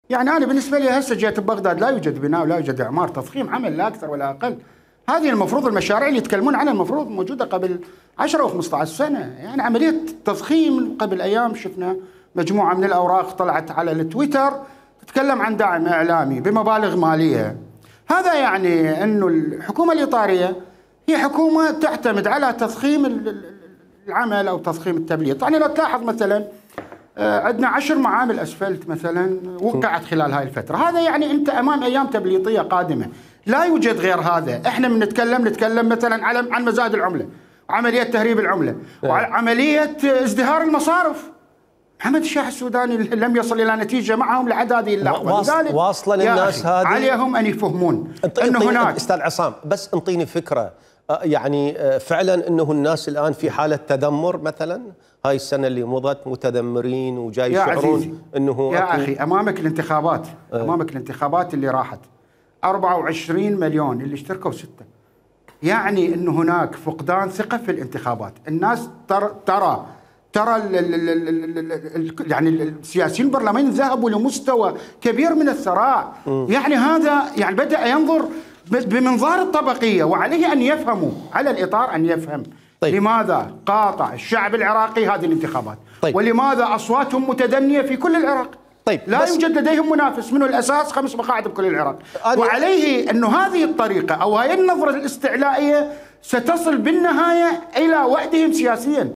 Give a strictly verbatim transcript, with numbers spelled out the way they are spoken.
يعني أنا بالنسبة لي هسه جيت ببغداد لا يوجد بناء ولا يوجد إعمار، تضخيم عمل لا أكثر ولا أقل. هذه المفروض المشاريع اللي يتكلمون عنها المفروض موجودة قبل عشرة وخمسة عشر سنة، يعني عملية تضخيم. قبل أيام شفنا مجموعة من الأوراق طلعت على التويتر تتكلم عن دعم إعلامي بمبالغ مالية. هذا يعني أنه الحكومة الإيطالية هي حكومة تعتمد على تضخيم العمل أو تضخيم التبليط. يعني لو تلاحظ مثلا عندنا عشر معامل أسفلت مثلا وقعت خلال هاي الفترة، هذا يعني أنت أمام أيام تبليطية قادمة، لا يوجد غير هذا. احنا من نتكلم نتكلم مثلا على عن مزاد العملة وعملية تهريب العملة وعملية ازدهار المصارف. محمد الشاح السوداني لم يصل إلى نتيجة معهم لحد هذه اللحظة، لذلك واصلا الناس هذه عليهم أن يفهمون أن هناك. أستاذ عصام بس انطيني فكرة، يعني فعلا أنه الناس الآن في حالة تذمر مثلا؟ هاي السنة اللي مضت متذمرين وجاي يشعرون أنه يا أخي أمامك الانتخابات أه. أمامك الانتخابات اللي راحت أربعة وعشرين مليون اللي اشتركوا ستة، يعني أنه هناك فقدان ثقة في الانتخابات. الناس ترى ترى ترى ال ال ال ال ال يعني السياسيين البرلمانيين ذهبوا لمستوى كبير من الثراء. يعني هذا يعني بدأ ينظر بمنظار الطبقية، وعليه أن يفهموا، على الإطار أن يفهم طيب. لماذا قاطع الشعب العراقي هذه الانتخابات طيب. ولماذا أصواتهم متدنية في كل العراق. طيب. لا يوجد لديهم منافس، منه الأساس خمس مقاعد بكل العراق. وعليه أنه هذه الطريقة أو هذه النظرة الاستعلائية ستصل بالنهاية إلى وحدهم سياسيا.